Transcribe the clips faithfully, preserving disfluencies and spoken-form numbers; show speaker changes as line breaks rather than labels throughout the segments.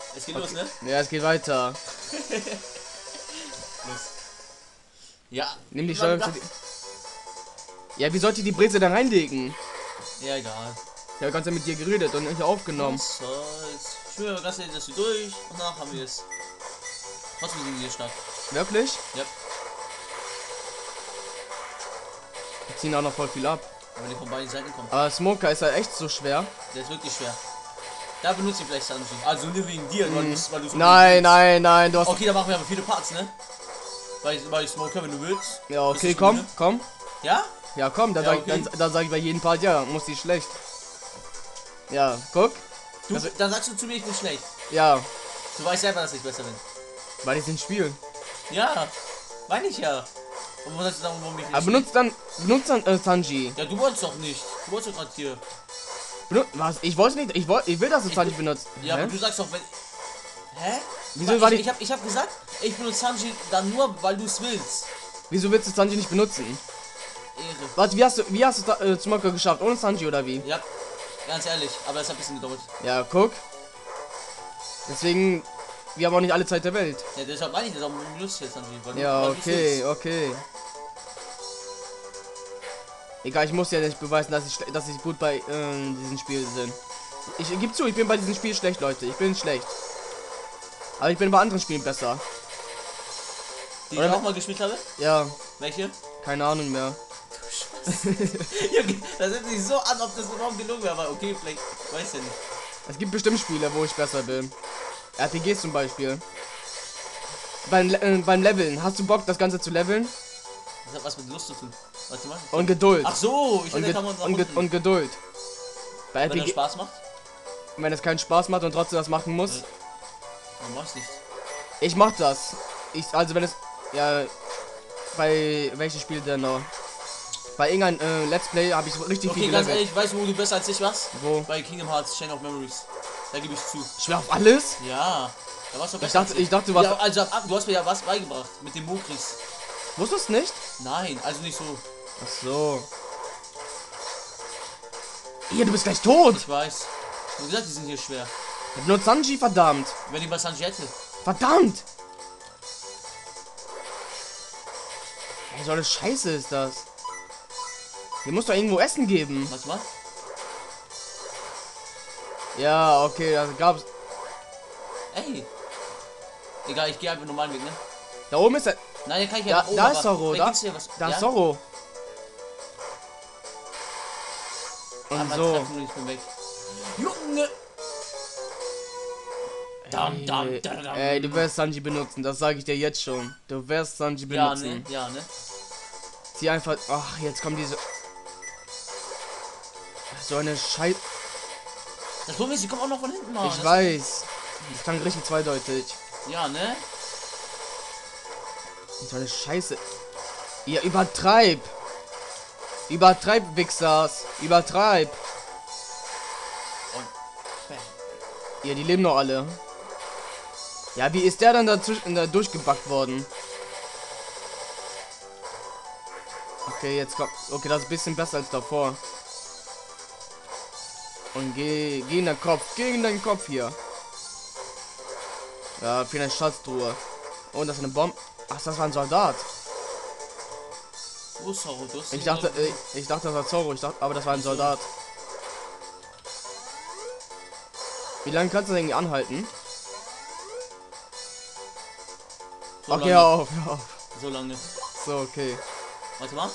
Es geht
Okay.
los, ne?
Ja, es geht weiter.
Los. Ja.
Nimm die
Wie war
Steuerung zu
gedacht?
die... Ja, wie sollte die Brezel da reinlegen?
Ja, egal.
Ich habe ganz mit dir geredet und nicht aufgenommen.
Was soll's? Ich schwöre, ganz ehrlich, dass wir durch und danach haben wir es. Trotzdem sind wir stark.
Wirklich?
Ja.
Wir ziehen auch noch voll viel ab.
Aber wenn die von beiden Seiten kommt.
Aber Smoker ist halt echt so schwer.
Der ist wirklich schwer. Da benutze ich vielleicht Sanji. Also nur wegen dir, weil, du's- weil du so
Nein,
willst.
nein, nein, du hast...
Okay, da machen wir aber viele Parts, ne? Bei, bei Smoker, wenn du willst.
Ja,
Ist
okay,
das
komm,
gut, ne?
komm.
Ja?
Ja, komm, dann,
Ja,
sag,
okay.
dann, dann sag ich bei jedem Part, ja, muss die schlecht. Ja, guck.
Du,
Also-
dann sagst du zu mir, ich bin schlecht.
Ja,
Du weißt selber, dass ich besser bin.
weil ich den Spiel.
Ja, meine ich ja. Und wo sollst du sagen, warum ich nicht
Aber benutzt dann, benutzt dann äh, Sanji.
Ja, du wolltest doch nicht. Du wolltest doch gerade hier.
Benu was? Ich wollte nicht, ich wollte, ich will, dass du
Ich
Sanji
will-
benutzt.
Ja,
Hä?
aber du sagst doch, wenn. Hä?
Wieso
Weil
war
ich,
die-
ich hab, ich hab gesagt, ich benutze Sanji dann nur, weil du es willst.
Wieso willst du Sanji nicht benutzen?
Ehre.
Warte, wie hast du, wie hast du da, äh, Smoker geschafft? Ohne Sanji oder wie?
Ja, ganz ehrlich, aber es hat ein bisschen gedauert.
Ja, guck. Deswegen, wir haben auch nicht alle Zeit der Welt.
Ja, deshalb meine ich das auch benutzt jetzt Sanji. Weil du-
Ja,
weil du's
okay,
willst.
okay. Egal, ich muss ja nicht beweisen, dass ich, schle- dass ich gut bei ähm, diesem Spiel bin. Ich gebe zu, ich bin bei diesem Spiel schlecht, Leute. Ich bin schlecht. Aber ich bin bei anderen Spielen besser.
Die ich
Oder-
auch mal gespielt habe?
Ja,
Welche?
keine Ahnung mehr.
Junge, das hört sich so an, ob das überhaupt gelungen wäre, aber okay, vielleicht, weiß ja nicht.
Es gibt bestimmt Spiele, wo ich besser bin. R P Gs zum Beispiel. Beim, Le- äh, beim Leveln, hast du Bock, das Ganze zu leveln?
Das hat was mit Lust zu tun. Warte mal.
Und Geduld.
Ach so, ich
und,
finde,
Ge
kann man nach
und, Ge
unten.
und Geduld. Bei
Wenn das
R P G,
Spaß macht,
wenn es keinen Spaß macht und trotzdem das machen muss,
dann mach's nicht.
ich mach das. Ich, also wenn es, ja, bei welches Spiel denn noch? Bei irgendein äh, Let's Play habe ich so richtig
Okay,
viel
ganz
gelevelt.
ehrlich, weißt du, wo du besser als ich warst?
Wo?
Bei Kingdom Hearts Chain of Memories. Da gebe ich zu.
Schwer auf alles?
Ja, da warst du besser
Ich dachte,
als
ich dachte, du warst,
Ja, also ab, du hast mir ja was beigebracht mit dem Mokris.
wusstest du es nicht?
Nein, also nicht so.
Ach so. Hier, du bist gleich tot.
Ich weiß. Wie gesagt, die sind hier schwer.
Ich benutze Sanji, verdammt.
Wenn ich bei Sanji hätte.
Verdammt! Ey, so eine Scheiße ist das. Hier muss doch irgendwo Essen geben.
Warte mal.
Ja, okay, das gab's.
Ey. Egal, ich gehe einfach normalen Weg, ne?
Da oben ist er.
Nein, hier kann ich
Da,
ja nach oben,
da ist
aber
Zorro,
vielleicht
da,
gibt's hier was.
da
ja?
ist Zorro. Und
Einmal
so.
treffen und ich bin weg. Junge! Dam, dam, dam, dam.
Ey, du wirst Sanji benutzen, das sage ich dir jetzt schon. Du wirst Sanji
Ja,
benutzen.
ne? Ja, ne?
Zieh einfach. Ach, jetzt kommen diese. So eine Scheiße.
Das Problem ist, die kommen auch noch von hinten, Mann.
Ich
Das-
weiß. Das klang richtig zweideutig.
Ja, ne?
So eine Scheiße. Ihr übertreib. Übertreib, Wichsers. Übertreib.
Und bam.
Ja, die leben noch alle. Ja, wie ist der dann dazwischen da durchgebackt worden? Okay, jetzt kommt. Okay, das ist ein bisschen besser als davor. Und geh, geh in den Kopf. Geh in deinen Kopf hier. Ja, für eine Schatztruhe. Und das ist eine Bombe. Ach, das war ein Soldat.
Wo ist Zorro? Du hast
Ich
ihn
dachte,
doch-
ich, ich dachte, das war Zorro. Ich dachte, aber das war ein Soldat. Wie lange kannst du denn anhalten?
so
Okay,
lange.
hör auf, hör auf.
So lange.
So, okay.
Warte mal.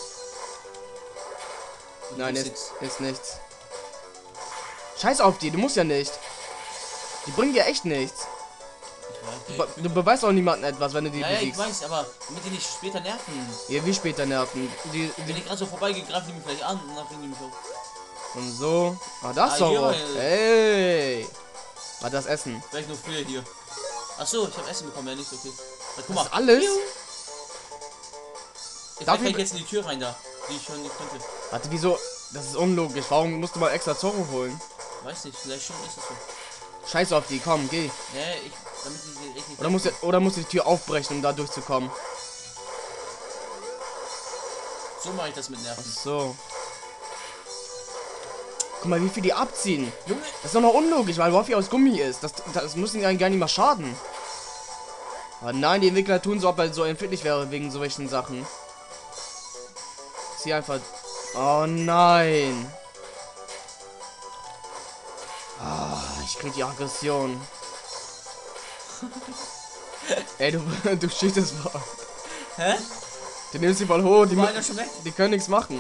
Du
Nein,
tust
ist, ist nichts. Scheiß auf die, du musst ja nicht. Die bringen dir echt nichts.
Ich
Du,
weiß.
be- du beweist auch niemandem etwas, wenn du die
Ja, ja, ich
besiegst.
weiß, aber damit die nicht später nerven.
Ja, wie später nerven. Die,
Wenn
die,
ich gerade so vorbeigehe, greifen die mich vielleicht an und dann bringen die mich auf.
und so. Ah, das
Ah,
ist doch.
hier,
Hey. War das Essen?
Vielleicht nur früher hier. Achso, ich habe Essen bekommen, ja nicht okay. Na, guck
Das ist
mal.
alles?
Juhu. Jetzt
Darf
kann ich
ich-
jetzt in die Tür rein da, die ich schon nicht konnte.
Warte, wieso? Das ist unlogisch. Warum musst du mal extra Zorro holen?
Weiß nicht, vielleicht schon ist es so.
Scheiß auf die, komm, geh.
Nee, ich, damit ich die echt nicht.
Oder musst du, oder musst du die Tür aufbrechen, um da durchzukommen?
So mache ich das mit Nerven.
So. Guck mal, wie viel die abziehen.
Junge.
Das ist doch noch unlogisch, weil Ruffy aus Gummi ist. Das, das muss ihnen gar nicht mal schaden. Aber nein, die Entwickler tun so, ob er so empfindlich wäre wegen solchen Sachen. Sie einfach... Oh nein. Ah, ich krieg die Aggression. Ey, du, du schießt voll.
Hä?
Du nimmst sie voll hoch. Die,
War einer schon weg?
die können nichts machen.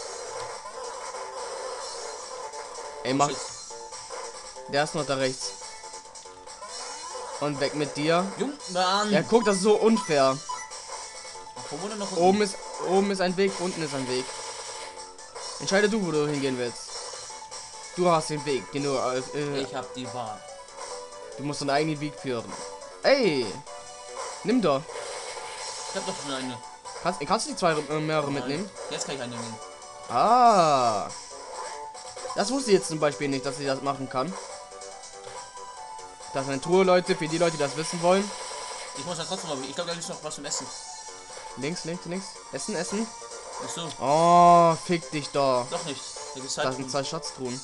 Ey, mach...
Shit.
Der ist noch da rechts. Und weg mit dir.
Jung, Mann.
Ja, guck, das ist so unfair.
Ach, wo wurde noch unten?
Oben ist, oben ist ein Weg, unten ist ein Weg. Entscheide du, wo du hingehen willst. Du hast den Weg, den du... Äh,
Ich hab die Wahl.
du musst deinen eigenen Weg führen. Ey! Nimm doch.
Ich hab doch schon eine.
Kannst, kannst du die zwei äh, mehrere
Nein.
mitnehmen?
Jetzt kann ich eine nehmen.
Ah! Das wusste ich jetzt zum Beispiel nicht, dass sie das machen kann. Das ist eine Truhe, Leute, für die Leute, die das wissen wollen.
Ich muss ja trotzdem mal... Ich glaube, da ist noch was zum Essen.
Links, links, links. Essen, essen.
Ach so.
Oh, fick dich doch.
Doch nicht. Da gibt's
Das
halt...
sind zwei Schatztruhen.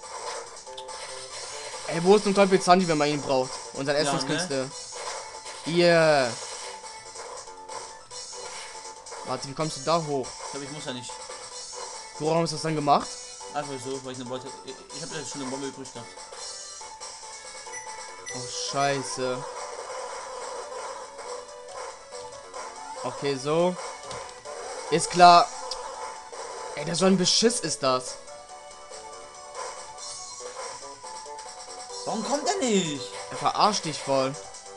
Ey, wo ist zum Teufel Sandy, wenn man ihn braucht? Und sein
Ja,
Essenskünste. Yeah. Warte, wie kommst du da hoch?
Ich glaube, ich muss ja nicht.
Worum hast du das dann gemacht?
Einfach so, weil ich eine Beute... Ich, ich habe ja schon eine Bombe übrig gehabt.
Oh, scheiße. Okay, so. Ist klar. Ey, das so ein Beschiss ist das.
Warum kommt er nicht?
Er verarscht dich voll.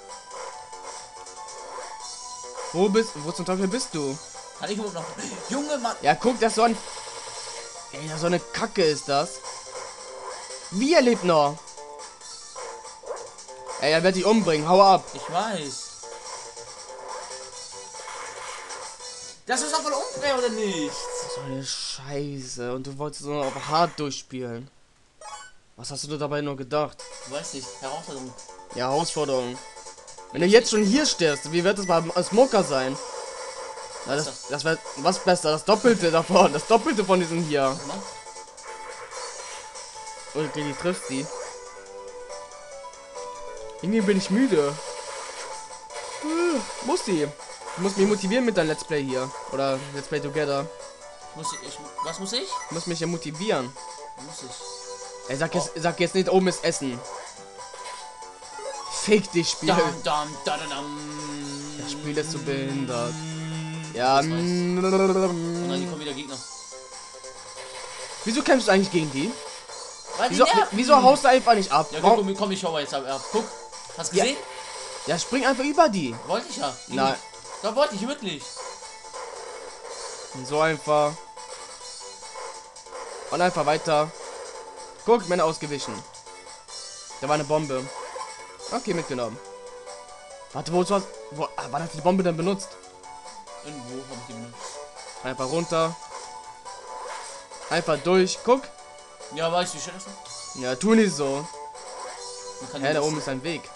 Wo bist Wo zum Teufel bist du?
Kann ich überhaupt noch... Junge, Mann!
Ja, guck, das ist so ein... Ey, das so eine Kacke ist das. Wie er lebt noch? Ey, er wird dich umbringen. Hau ab.
Ich weiß. Das ist doch voll unfair, oder nicht?
So eine Scheiße. Und du wolltest nur auf hart durchspielen. Was hast du dabei nur gedacht?
Ich weiß nicht. Herausforderung.
Ja, Herausforderung. Wenn du jetzt schon hier stirbst, wie wird es beim Smoker sein? Na, das das wäre was besser, das Doppelte davon, das Doppelte von diesem hier. Okay, die trifft sie. Irgendwie bin ich müde. Äh, muss sie. Du musst mich motivieren mit deinem Let's Play hier. Oder Let's Play Together.
Muss ich, ich... Was muss ich?
Du musst mich ja motivieren.
Muss ich.
Ey, sag jetzt, sag jetzt nicht, oben ist Essen. Fick dich, Spiel.
Dam, dam, da, da, dam.
Das Spiel ist so behindert. Ja.
Ich weiß. Und dann hier kommen wieder Gegner.
Wieso kämpfst du eigentlich gegen die?
Weil die
Wieso,
nerven.
wieso haust du einfach nicht ab?
Ja,
Warum-
guck, komm, komm, ich schau mal jetzt ab. ab. Guck. Hast du
Ja.
gesehen?
Ja, spring einfach über die.
Wollte ich ja.
Nein.
Da wollte ich wirklich.
So einfach. Und einfach weiter. Guck, Männer ausgewichen. Da war eine Bombe. Okay, mitgenommen. Warte, wo ist was? Wo, ah, wann hat die Bombe denn benutzt?
Irgendwo hab ich die benutzt.
Einfach runter. Einfach durch. Guck.
Ja, weißt du, wie schön das ist?
Ja, tu nicht so.
Man kann
Hä,
die
da
nutzen.
oben ist ein Weg.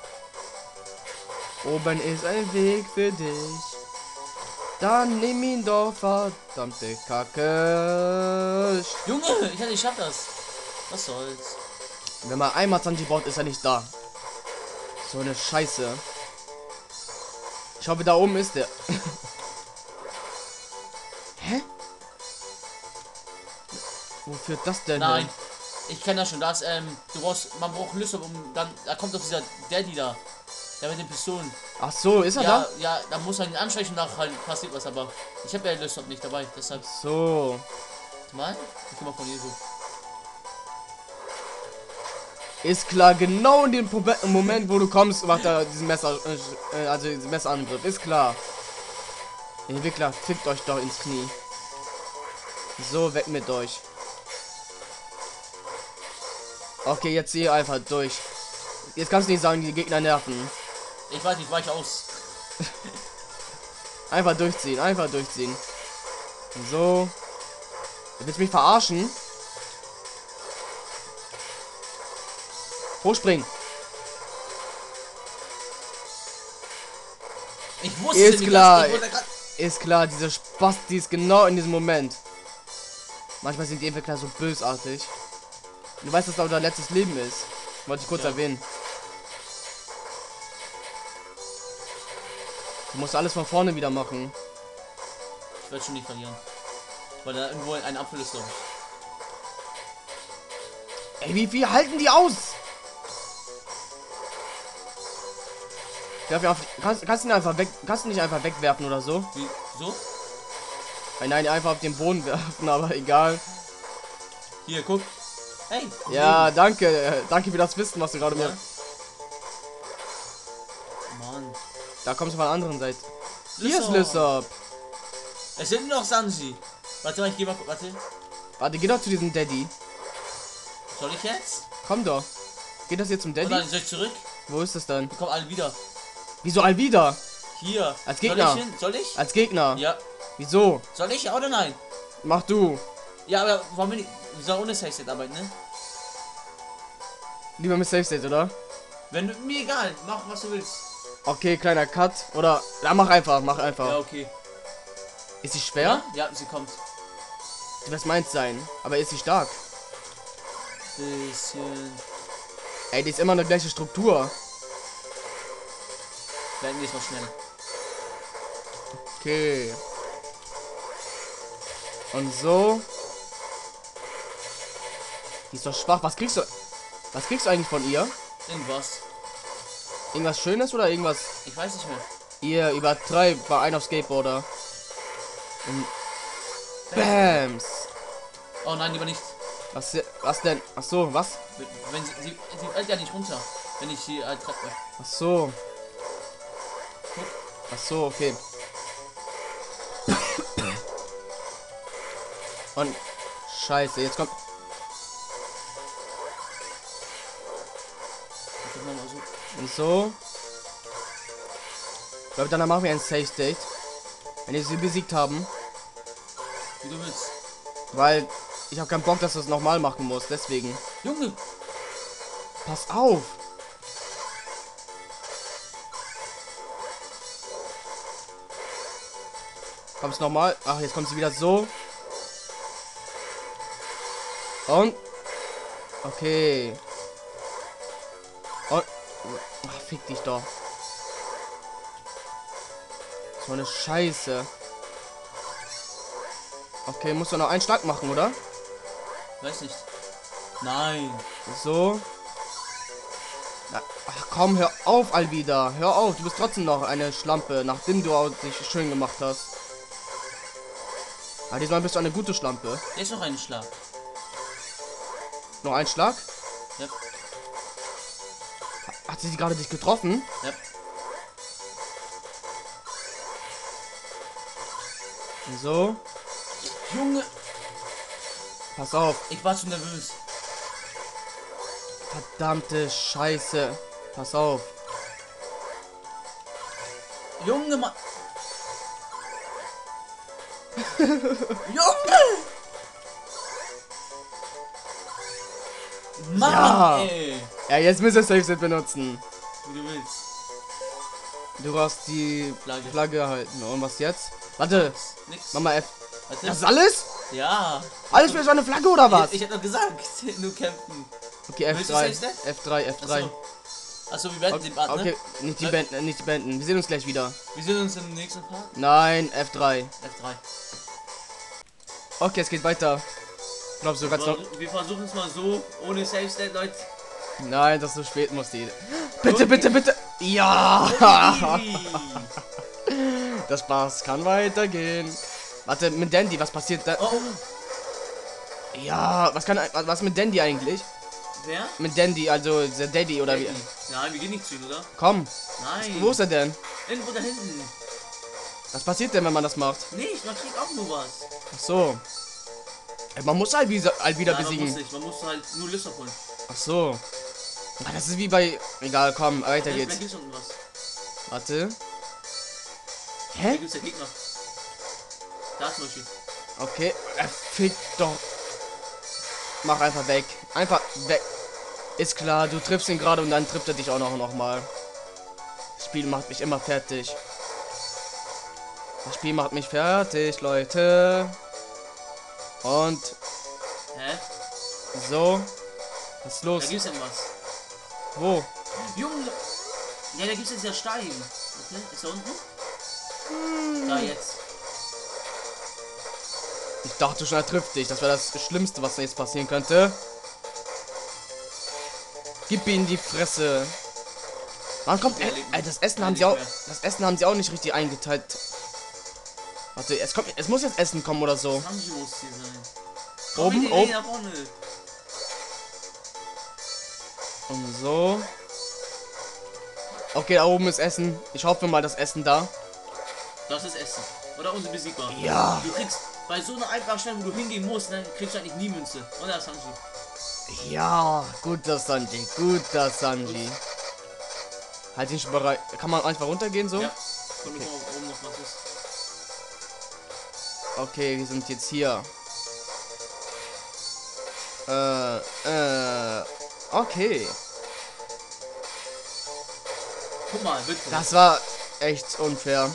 Oben ist ein Weg für dich. Dann nimm ihn doch, verdammte Kacke.
Junge, ich, ich schaff das. Was soll's?
Wenn man einmal Sanji baut, ist er nicht da. So eine Scheiße. Ich hoffe, da oben ist der. Hä? Wo führt das denn
Nein.
hin?
Ich kenne das schon. Das, ähm, du brauchst, man braucht Lüssel, um dann, da kommt doch dieser Daddy da. Der mit den Pistolen.
Ach so, ist er
Ja,
da?
ja, da muss man ihn ansprechen, nach halt passiert was, aber ich habe ja Lüssel nicht dabei, deshalb.
So.
Mal? Ich komm mal von hier so.
Ist klar, genau in dem Probe Moment, wo du kommst, macht er diesen Messer, äh, also diesen Messerangriff. Ist klar. Entwickler, fickt euch doch ins Knie. So, weg mit euch. Okay, jetzt hier einfach durch. Jetzt kannst du nicht sagen, die Gegner nerven.
Ich weiß nicht, weich aus.
Einfach durchziehen, einfach durchziehen. So. Du willst mich verarschen? Hochspringen.
Ich wusste
Ist
nicht,
klar.
dass- ich wollte grad-
Ist klar, diese Spastis genau in diesem Moment. Manchmal sind die Entwickler so bösartig. Du weißt, dass da unser letztes Leben ist. Wollte ich kurz
Ja.
erwähnen. Du musst alles von vorne wieder machen.
Ich werde schon nicht verlieren. Weil da irgendwo ein Apfel ist, glaube ich.
Ey, wie viel halten die aus? Darf ich auf, kannst, kannst du ihn einfach weg, kannst du nicht einfach wegwerfen oder so?
Wie? So?
Nein, nein, einfach auf den Boden werfen, aber egal.
Hier, guck. Hey.
Ja, danke, äh, danke für das Wissen, was du gerade
Ja.
mir.
Mann.
Da kommst du von der anderen Seite. Hier ist
Lysop.
Lysop.
Es sind noch Sanji. Warte mal, ich geh mal. Warte.
Warte, geh doch zu diesem Daddy.
Soll ich jetzt?
Komm doch. Geht das jetzt zum
Oder
Daddy?
soll ich zurück?
Wo ist das dann?
Wir kommen alle wieder.
Wieso Alvida?
Hier.
Als Gegner.
Soll ich hin? Soll ich?
Als Gegner.
Ja.
Wieso?
Soll ich ja oder nein?
Mach du.
Ja, aber wollen wir nicht. Wir sollen ohne Safe Set arbeiten, ne?
Lieber mit Safe State, oder?
Wenn du. Mir egal. Mach was du willst.
Okay, kleiner Cut. Oder. Ja, mach einfach, mach einfach.
Ja, okay.
Ist sie schwer?
Ja, ja sie kommt.
Was meint sein? Aber ist sie stark?
Bisschen.
Ey, die ist immer eine gleiche Struktur.
Werden wir jetzt mal schnell.
Okay. Und so. Die ist doch schwach. Was kriegst du? Was kriegst du eigentlich von ihr?
Irgendwas.
Irgendwas Schönes oder irgendwas?
Ich weiß nicht mehr.
Ihr übertreibt bei einer Skateboarder. Und Bams.
Oh nein, lieber nicht.
Was, was denn? Ach so, was?
Wenn sie. Sie, sie fällt ja nicht runter. Wenn ich sie äh, treffe.
Ach so. Ach so, okay. Und Scheiße, jetzt kommt.
Ich mach mal so.
Und so. Ich glaube, dann machen wir ein Safe State. Wenn wir sie besiegt haben.
Wie du willst.
Weil ich habe keinen Bock, dass du es nochmal machen musst. Deswegen.
Junge.
Pass auf. Kommst nochmal. Ach, jetzt kommt sie wieder so. Und. Okay. Und. Ach, fick dich doch. So eine Scheiße. Okay, musst du noch einen Schlag machen, oder?
Weiß nicht. Nein.
So. Na, ach komm, hör auf, Alvida. Hör auf, du bist trotzdem noch eine Schlampe, nachdem du auch dich schön gemacht hast. Aber diesmal bist du eine gute Schlampe.
Der ist noch ein Schlag.
Noch ein Schlag?
Ja.
Hat sie gerade dich getroffen?
Ja.
So.
Junge.
Pass auf.
Ich war zu nervös.
Verdammte Scheiße. Pass auf.
Junge, Mann. Junge. Mann,
Ja.
ey.
Ja, jetzt müssen wir Safe Set benutzen.
Wie du willst.
Du hast die
Flagge.
Flagge erhalten. Und was jetzt? Warte.
Nix.
Mama F.
Warte.
Das ist alles?
Ja.
Alles für so eine Flagge oder was?
Ich, ich hab doch gesagt, nur kämpfen.
Okay, F
Willst du
drei.
Safe
F drei, F drei.
Achso. Achso, wir beenden den Part, ne?
Okay, nicht die
Ne?
Banden, nicht die Banden. Wir sehen uns gleich wieder.
Wir sehen uns im nächsten Part.
Nein, F drei.
F drei.
Okay, es geht weiter. Glaubst du, kannst noch.
Wir versuchen es mal so, ohne Safe State, Leute.
Nein, das ist so spät muss die. Bitte, bitte, bitte. Ja.
Easy.
Der Spaß kann weitergehen. Warte, mit Dandy, was passiert da?
Oh,
Ja, was kann was mit Dandy eigentlich?
wer?
Mit Dandy, also der Daddy oder wie?
Nein, wir gehen nicht zu ihm, oder?
Komm,
Nein.
wo ist er denn?
Irgendwo da hinten.
Was passiert denn, wenn man das macht?
Nicht, man kriegt auch nur was.
Ach so. Ey, man muss halt wieder, halt wieder
Nein, man muss
besiegen.
nicht. Man muss halt nur Lissabon holen.
Ach so. Ah, das ist wie bei. Egal, komm, weiter
Da
geht's.
gibt's unten was.
Warte.
Da
Hä?
gibt's der Gegner. Da zum Beispiel.
Okay, er fickt doch. Mach einfach weg. Einfach weg. Ist klar, du triffst ihn gerade und dann trifft er dich auch noch, noch mal. Das Spiel macht mich immer fertig. Das Spiel macht mich fertig, Leute. Und
Hä?
so. Was ist los?
Da gibt's irgendwas.
Wo?
Junge! Ja, da gibt's jetzt ja Stein. Okay, ist da unten? Hm. Da jetzt.
Ich dachte schon, er trifft dich. Das wäre das Schlimmste, was jetzt passieren könnte. Gib ihm die Fresse. Wann kommt äh, äh, das Essen haben sie auch das Essen haben sie auch nicht richtig eingeteilt. Warte, es kommt es muss jetzt Essen kommen oder so.
Sanji muss hier sein.
Oben, oben. Und so. Okay, da oben ist Essen. Ich hoffe mal, das Essen da.
Das ist Essen. Oder unbesiegbar.
Ja.
Du kriegst bei so einer einfachen Stelle, wo du hingehen musst, dann kriegst du eigentlich nie Münze. Oder Sanji?
Ja, guter Sanji, guter Sanji. Gut. Halt dich bereit. Kann man einfach runtergehen so?
Ja. Komm, okay. Oben noch was ist.
Okay, wir sind jetzt hier. Äh, äh, okay.
Guck mal, bitte.
Das war echt unfair.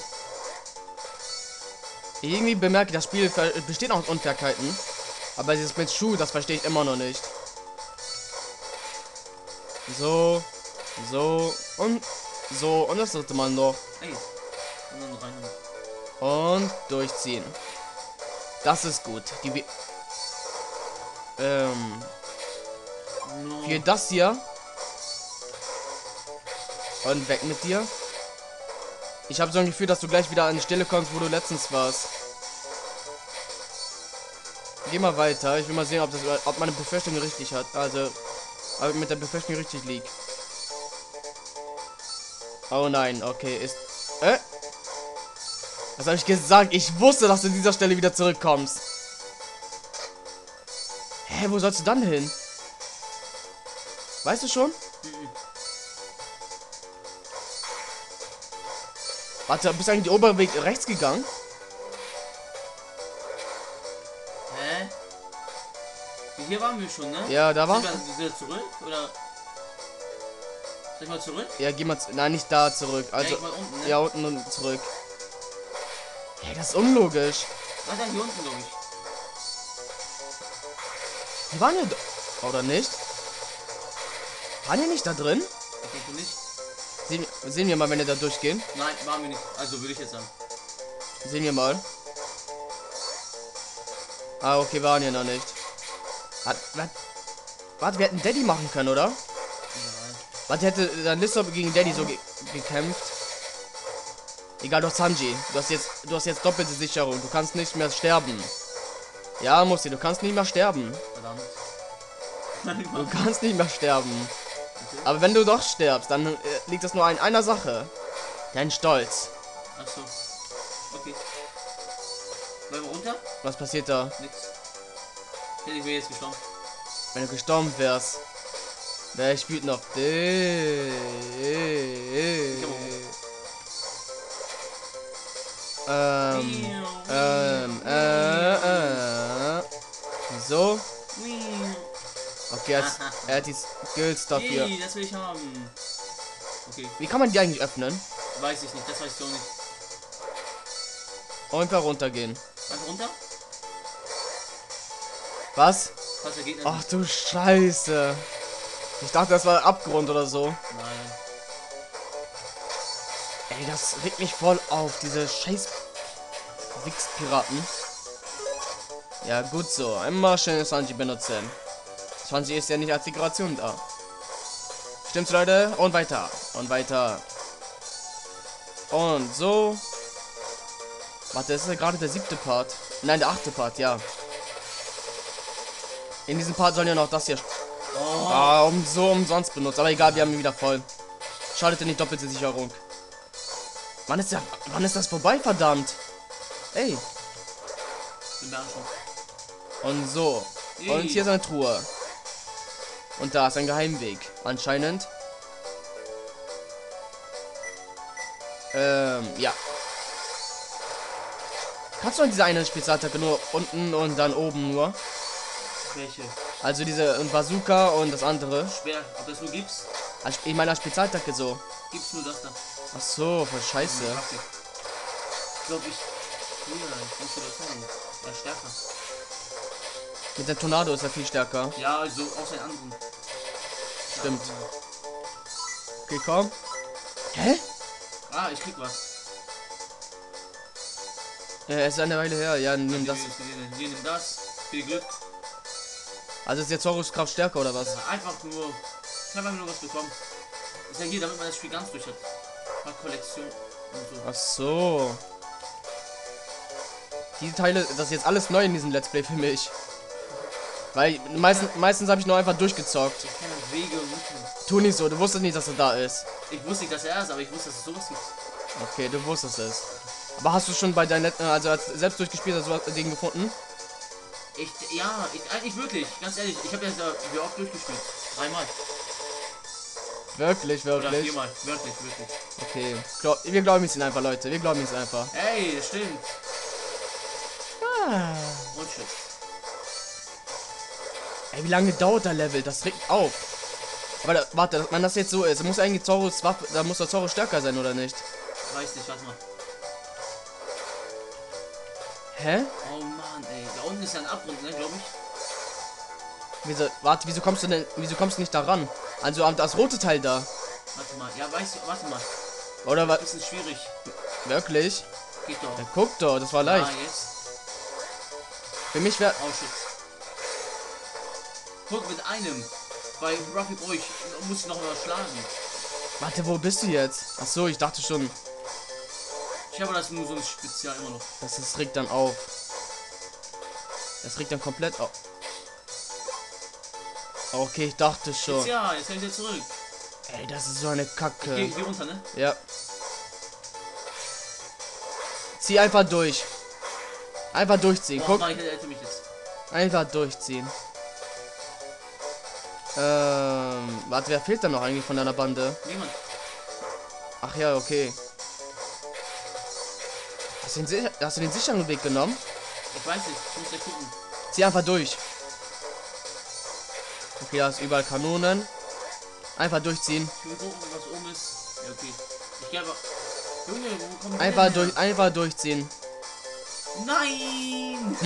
Irgendwie bemerke ich, das Spiel besteht auch aus Unfairheiten. Aber dieses mit Schuh, das verstehe ich immer noch nicht. So, so und so und das dritte Mal noch.
Hey. Und dann rein.
Und durchziehen. Das ist gut. Die We ähm
no.
Hier das hier. Und weg mit dir. Ich habe so ein Gefühl, dass du gleich wieder an die Stelle kommst, wo du letztens warst. Geh mal weiter. Ich will mal sehen, ob das, ob meine Befürchtung richtig hat. Also, ob ich mit der Befürchtung richtig liegt. Oh nein, okay, ist. Äh? Was habe ich gesagt? Ich wusste, dass du an dieser Stelle wieder zurückkommst. Hä, wo sollst du dann hin? Weißt du schon?
Mhm.
Warte, bist du eigentlich den oberen Weg rechts gegangen?
Hä? Hier waren wir schon, ne?
Ja, da war.
Sind wir zurück? Oder? Soll ich mal zurück?
Ja, geh mal. Nein, nicht da zurück. Also.
Ja, mal unten, ne?
Ja, unten und zurück. Hey, das ist unlogisch.
Was dann hier unten, glaube ich.
Die waren ja. Oder nicht? Waren die nicht da drin?
Ich denke nicht.
Sehen, sehen wir mal, wenn wir da durchgehen.
Nein, waren wir nicht. Also würde ich jetzt sagen.
Sehen wir mal. Ah, okay, waren ja noch nicht. Hat, wat, warte, wir hätten Daddy machen können, oder?
Ja.
Warte, hätte dann Lissop gegen Daddy so ge gekämpft. Egal, du hast Sanji. Du hast jetzt, du hast jetzt doppelte Sicherung. Du kannst nicht mehr sterben. Ja, Musti, du kannst nicht mehr sterben.
Verdammt.
Du kannst nicht mehr sterben.
Okay.
Aber wenn du doch stirbst, dann äh, liegt das nur an einer Sache. Dein Stolz.
Ach so. Okay. Wollen wir runter?
Was passiert da?
Nix. Ich bin jetzt gestorben.
Wenn du gestorben wärst. Wer spielt noch? Ähm, ähm, äh, äh. So. Okay, er hat, er hat die Skills dafür.
Yay, das will ich haben. Okay.
Wie kann man die eigentlich öffnen?
Weiß ich nicht, das weiß ich auch nicht.
Einfach runtergehen.
Einfach runter?
Was?
Was, der Gegner?
Ach du Scheiße. Ich dachte, das war Abgrund oder so.
Nein.
Ey, das regt mich voll auf, diese scheiß Wix-Piraten. Ja, gut so. Immer schön Sanji benutzen. Sanji ist ja nicht als Dekoration da. Stimmt's, Leute? Und weiter. Und weiter. Und so. Warte, das ist ja gerade der siebte Part. Nein, der achte Part, ja. In diesem Part sollen ja noch das hier
Oh.
ah, um, so umsonst benutzt. Aber egal, wir haben ihn wieder voll. Schaltet in die doppelte Sicherung. Wann ist, der, wann ist das vorbei, verdammt? Ey. Und so. Und hier ist eine Truhe. Und da ist ein Geheimweg. Anscheinend. Ähm, ja. Kannst du an diese eine Spezialattacke nur unten und dann oben nur?
Welche?
Also diese Bazooka und das andere.
Schwer, ob das nur gibt's?
Also in meiner Spezialattacke so.
Gibt's nur das da.
Ach so, voll scheiße.
Ich glaube ich. Ja, ich muss wieder zeigen. Er ist stärker.
Mit der Tornado ist er viel stärker.
Ja, also auch seinen anderen.
Stimmt. Okay, komm. Hä?
Ah, ich krieg was.
Ja, es ist eine Weile her. Ja, nimm das.
Hier, nimm das. Viel Glück.
Also ist jetzt Horus Kraft stärker oder was?
Ja, einfach nur. Ich habe einfach nur was bekommen. Ist ja hier, damit man das Spiel ganz durch hat. Mal Kollektion und so.
Ach so. Die Teile, das ist jetzt alles neu in diesem Let's Play für mich. Weil meistens, meistens habe ich nur einfach durchgezockt.
Ich kenne Wege und Routen.
Tu nicht so, du wusstest nicht, dass er da ist.
Ich wusste nicht, dass er ist, aber ich wusste, dass es sowas gibt.
Okay, du wusstest es. Aber hast du schon bei deinen, Let- also als selbst durchgespielt, hast du was Ding gefunden?
Ich, ja, ich, eigentlich wirklich, ganz ehrlich, ich habe ja da wie oft durchgespielt. Dreimal.
Wirklich,
Oder
wirklich.
viermal. Wirklich, wirklich.
Okay, Glau wir glauben es ihnen einfach, Leute. Wir glauben es einfach.
Ey, das stimmt.
Ah.
Und shit.
Ey, wie lange dauert der Level? Das regt auf. Aber da, warte, wenn das jetzt so ist, muss eigentlich Zorus Waffe, da muss der Zorus stärker sein, oder nicht?
Weiß nicht, warte mal.
Hä?
Oh Mann, ey. Da unten ist ja ein Abgrund, ne, glaube ich.
Wieso, warte, wieso kommst du denn, wieso kommst du nicht da ran? Also an das rote Teil da.
Warte mal, ja, weißt du, warte mal.
Oder was?
Das ist schwierig.
Wirklich?
Geht doch.
Ja, guck doch, das war leicht.
Ah, jetzt.
Für mich wäre...
Oh shit. Guck, mit einem. Bei Ruffy Boy muss ich noch mal schlagen.
Warte, wo bist du jetzt? Ach so, ich dachte schon,
Ich habe das nur so ein Spezial immer noch.
dass es regt dann auf. Das regt dann komplett auf. Okay, ich dachte schon.
Jetzt ja, jetzt kann ich wieder zurück.
Ey, das ist so eine
Geh,
Kacke.
geh runter, ne?
Ja. Zieh einfach durch. Einfach durchziehen.
Oh,
Guck,
Mann, ich hätte mich jetzt.
einfach durchziehen. Ähm, warte, wer fehlt da noch eigentlich von deiner Bande?
Niemand.
Ach ja, okay. Hast du den, sicher- hast du den sicheren Weg genommen?
Ich weiß nicht, ich muss gleich gucken.
Zieh einfach durch. Okay, da ist überall Kanonen. Einfach durchziehen.
Ich will gucken, was oben ist. Ja, okay. Ich gehe einfach. Junge, wo kommt der
Einfach
denn
durch,
her?
einfach durchziehen.
Nein!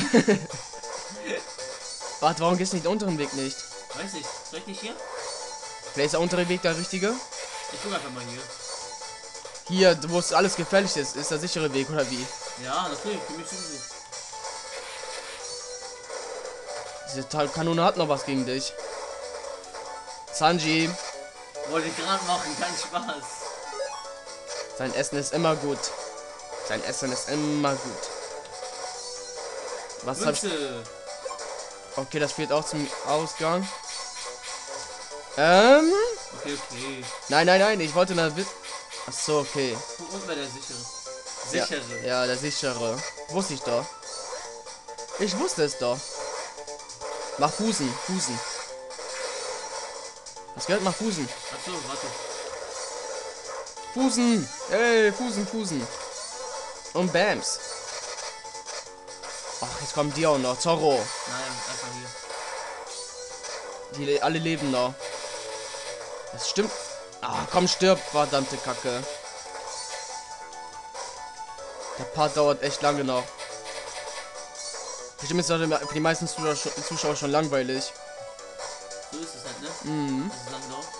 Warte, warum gehst du nicht den unteren Weg nicht?
Weiß nicht, soll ich nicht hier?
Vielleicht ist der untere Weg der richtige?
Ich guck einfach mal hier.
Hier, wo es alles gefährlich ist, ist der sichere Weg, oder wie?
Ja, natürlich, für mich sowieso.
Diese Teil- Kanone hat noch was gegen dich. Sanji,
Wollte ich gerade machen, kein Spaß.
sein Essen ist immer gut. Sein Essen ist immer gut. Was hab ich...
Münze.
Okay, das führt auch zum Ausgang. Ähm...
Okay, okay.
Nein, nein, nein, ich wollte eine... Ach so, okay.
Guck unten bei der sichere.
Ja,
Sichere.
ja, der sichere. Wusste ich doch. Ich wusste es doch. Mach Fußen, Fußen. Was gehört? Mach Fußen.
Achso, warte.
Fußen. Ey, Fußen, Fußen. Und Bams. Ach, jetzt kommen die auch noch. Zorro.
Nein, einfach hier.
Die le- alle leben noch. Das stimmt. Ah, komm, stirb, verdammte Kacke. Der Part dauert echt lange noch. Bestimmt ist das für die meisten Zuschauer schon, Zuschauer schon langweilig.
So ist es halt, ne?
Mhm.
Das ist lang dauert.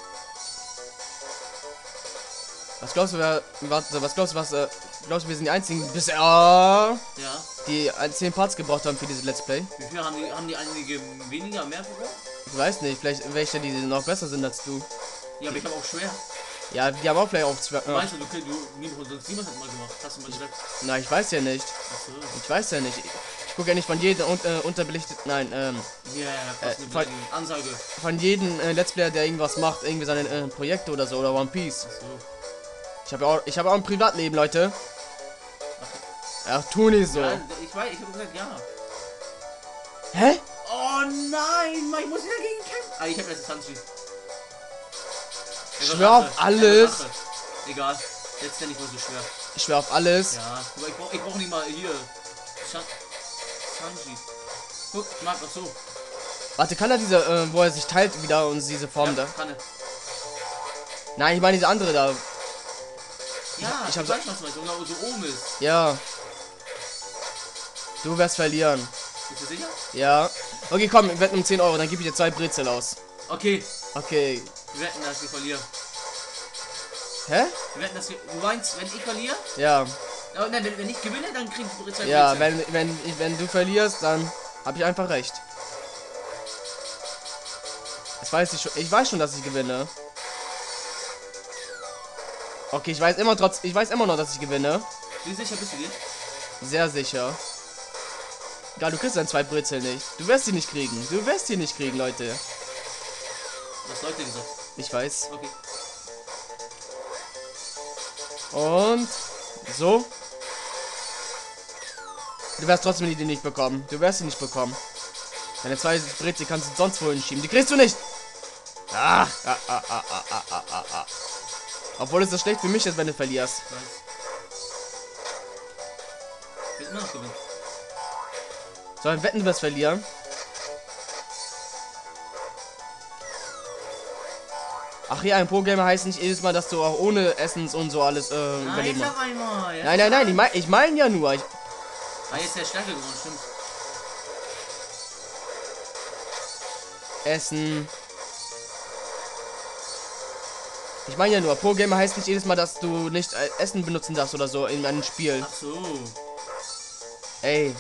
Was glaubst du, wer, warte, was glaubst du, was, äh, glaubst du, wir sind die einzigen bisher,
Ja.
die zehn Parts gebraucht haben für dieses Let's Play?
Wie viel haben die, haben die einige weniger, mehr bekommen?
Ich weiß nicht, vielleicht welche, die noch besser sind als du.
Ja, aber ich habe auch schwer.
Ja, die haben auch vielleicht auch zwei. Äh,
Weißt du, du, du, du, sonst niemand hat mal gemacht. Hast du mal gesagt?
na, ich weiß ja nicht.
Achso.
Ich weiß ja nicht. Ich, ich gucke ja nicht von jedem un, äh, unterbelichtet. Nein, ähm,
Ja, ja,
Äh,
fast eine
voll-
Beleidigung. Ansage.
von jedem äh, Let's Player, der irgendwas macht, irgendwie seine äh, Projekte oder so oder One Piece.
Achso.
Ich habe ja auch, ich habe auch ein Privatleben, Leute. Ach, tu nicht so.
Ja, ich weiß, ich habe gesagt, ja.
Hä?
Oh nein, Mann, ich muss wieder gegen kämpfen. Ah, ich habe jetzt Sanji.
Ich schwör auf alles.
Egal, jetzt nenne ich mal so schwer.
Ich schwör auf alles.
Ja, aber ich brauch, ich brauch nicht mal hier. San Sanji. Guck, ich mag das so.
Warte, kann er diese, äh, wo er sich teilt wieder und diese Form
Ja,
da?
kann er.
Nein, ich meine diese andere da.
Ja,
ich
ich,
hab
ich
so-
weiß, was du meinst. Und so oben ist.
Ja. Du wirst verlieren.
Bist du sicher?
Ja. Okay, komm, wir wetten um zehn Euro, dann gebe ich dir zwei Brezel aus.
Okay.
Okay.
Wir wetten, dass wir verlieren.
Hä?
Wir wetten, dass wir. Du meinst, wenn ich verliere?
Ja.
Oh, nein, wenn, wenn ich gewinne, dann krieg ich zwei
Ja,
Brezel.
wenn, wenn, ich- wenn du verlierst, dann habe ich einfach recht. Das weiß ich schon. Ich weiß schon, dass ich gewinne. Okay, ich weiß immer trotz. Ich weiß immer noch, dass ich gewinne.
Wie sicher bist du dir?
Sehr sicher. Egal, du kriegst dann zwei Brezel nicht. Du wirst die nicht kriegen. Du wirst die nicht kriegen, Leute.
Was Leute gesagt?
Ich weiß.
Okay.
Und so. Du wirst trotzdem die nicht bekommen. Du wirst sie nicht bekommen. Deine zwei Brezel kannst du sonst wohin schieben. Die kriegst du nicht. Ah, ah, ah, ah, ah, ah, ah, ah, ah. Obwohl es so schlecht für mich ist, wenn du verlierst.
Ich weiß. Ich will immer noch gewinnen.
Sollen wir wetten, du wirst verlieren? Ach ja, ein Pro-Gamer heißt nicht jedes Mal, dass du auch ohne Essens und so alles äh,
Nein,
überleben
sag
musst.
einmal. Jetzt
Nein, nein, nein, ich meine ich mein ja nur. Ich,
Ah, jetzt ist der Stärke geworden, stimmt.
Essen. Ich meine ja nur, Pro-Gamer heißt nicht jedes Mal, dass du nicht äh, Essen benutzen darfst oder so in einem Spiel.
Ach so.
Ey.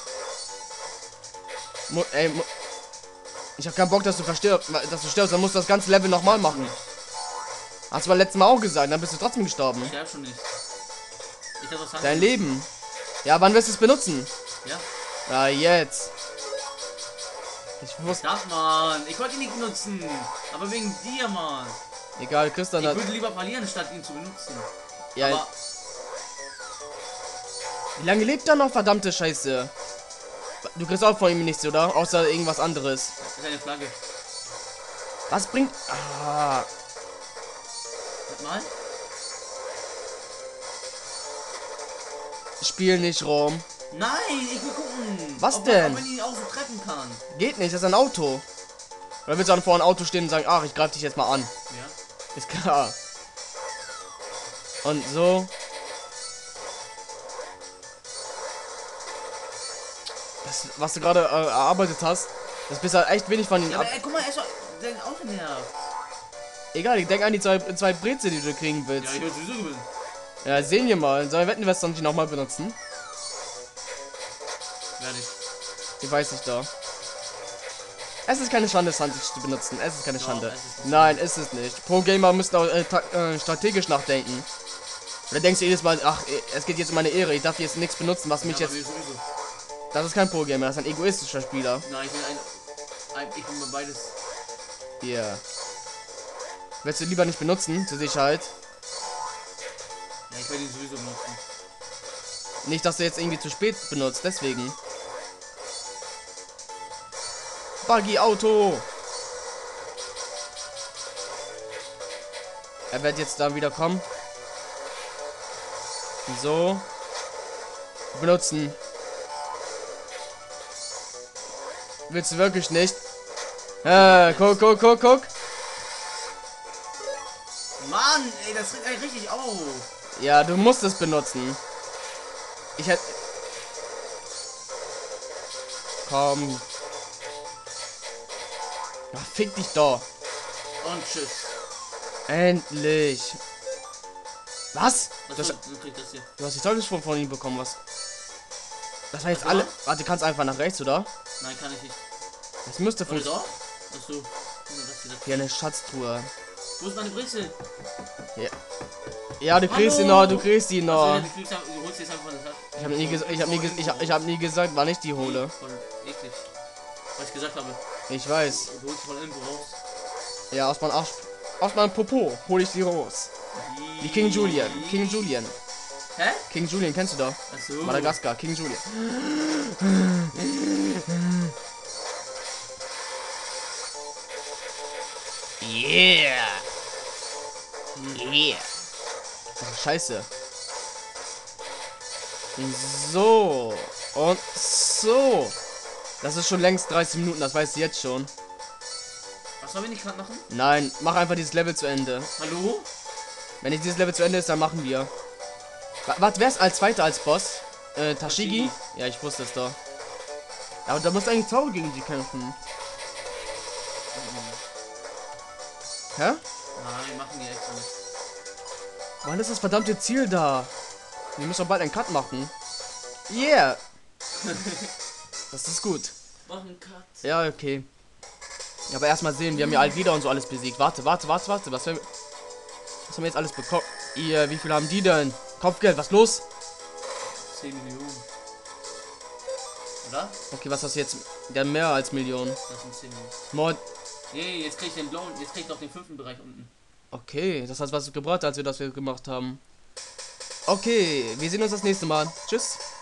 Mu ey, mu ich hab keinen Bock, dass du verstirbst, dass du stirbst, dann musst du das ganze Level nochmal machen. Hast du beim letzten Mal auch gesagt, dann bist du trotzdem gestorben.
Ich sterb schon nicht. Ich hab was anderes.
Dein Leben. Ja, wann wirst du es benutzen?
Ja.
Ja, jetzt. Ich wusste.
Verdammt, Mann. Ich wollte ihn nicht benutzen. Aber wegen dir, Mann.
Egal, Christian
Ich
hat.
würde lieber verlieren, statt ihn zu benutzen.
Ja,
Aber
wie lange lebt er noch, verdammte Scheiße? Du kriegst auch von ihm nichts, oder? Außer irgendwas anderes.
das ist eine Flagge.
Was bringt. Ah.
Warte mal.
Spiel nicht rum.
Nein, ich will gucken.
Was
ob
denn?
Man, ob man ihn auch so treffen kann.
Geht nicht, das ist ein Auto. Oder willst du dann vor ein Auto stehen und sagen, ach, ich greife dich jetzt mal an?
Ja.
Ist klar. Und so. Das, was du gerade äh, erarbeitet hast, das bist halt echt wenig von ihnen
Ja,
ab.
aber ey, guck mal, er ist doch dein Auto nervt.
Egal, ich denke an die zwei, zwei Brezel, die du kriegen
Ja,
willst.
ich will sowieso gewinnen.
Ja, sehen wir mal. Sollen wir wetten, wirst du nicht nochmal benutzen?
Werde ich.
Ich weiß nicht da. Es ist keine Schande, Sandig zu benutzen. Es ist keine
Doch,
Schande.
es ist nicht.
Nein, ist es nicht. Pro-Gamer müssen auch äh, ta- äh, strategisch nachdenken. Oder denkst du jedes Mal, ach, äh, es geht jetzt um meine Ehre, ich darf jetzt nichts benutzen, was mich
Ja,
jetzt.
aber wir sowieso.
Das ist kein Pro-Gamer, das ist ein egoistischer Spieler.
Nein, ich will ein, ein ich will mal beides.
Hier. Yeah. Willst du lieber nicht benutzen, zur Sicherheit?
Ja, ich werde ihn sowieso benutzen.
Nicht, dass du jetzt irgendwie zu spät benutzt, deswegen. Buggy Auto. Er wird jetzt da wieder kommen. So. Benutzen. Willst du wirklich nicht? Äh, guck, guck, guck, guck.
Mann, ey, das regt einen richtig auf.
Ja, du musst es benutzen. Ich hätte. Komm. Ach, fick dich doch.
Und tschüss.
Endlich. Was?
Was
Du
soll,
hast,
du kriegst das hier.
du hast die Zeugnisform von ihm bekommen, was? Das war jetzt
Was
alle.
war?
Warte, du kannst einfach nach rechts, oder?
Nein, kann ich nicht.
Das müsste
Oder
funktionieren.
doch? Achso. Das hier, das
Hier eine Schatztruhe.
Wo ist meine Brezel?
Ja. Ja, du kriegst ihn
Hallo?
noch, du kriegst ihn
Achso,
noch.
ja, du, kriegst, einfach- du holst jetzt einfach das.
Ich habe nie, ges- ich hab nie, ges- ich hab, ich hab nie gesagt, wann ich die hole.
Voll eklig. Was ich gesagt habe.
Ich weiß.
Du holst von irgendwo raus.
Ja, aus meinem Arsch, aus meinem Popo hole ich die raus. Wie King Julian. King Julian.
Hä?
King Julian kennst du doch.
Achso.
Madagaskar, King Julian. Yeah. Yeah. Ach, scheiße. So. Und so. Das ist schon längst dreißig Minuten, das weißt du jetzt schon.
Was sollen wir nicht gerade machen?
Nein, mach einfach dieses Level zu Ende.
Hallo?
Wenn nicht dieses Level zu Ende ist, dann machen wir. Warte, wer ist als Zweiter als Boss? Äh, Tashigi? Ja, ich wusste es doch. Aber da muss eigentlich Zauber gegen sie kämpfen. Hä?
Nein, wir machen die extra nicht.
Wann ist das verdammte Ziel da? Wir müssen doch bald einen Cut machen. Yeah! Das ist gut.
Machen Cut.
Ja, okay. Aber erstmal sehen, wir haben ja Alvida und so alles besiegt. Warte, warte, warte, warte. Was, wir, was haben wir jetzt alles bekommen? Ihr, wie viel haben die denn? Kopfgeld, was los?
zehn Millionen. Oder?
Okay, was hast du jetzt? Der mehr als Millionen.
Das sind zehn Millionen.
Mod.
Nee, jetzt krieg ich den blauen, jetzt krieg ich noch den fünften Bereich unten.
Okay, das heißt, was es gebracht hat, als wir das gemacht haben. Okay, wir sehen uns das nächste Mal. Tschüss.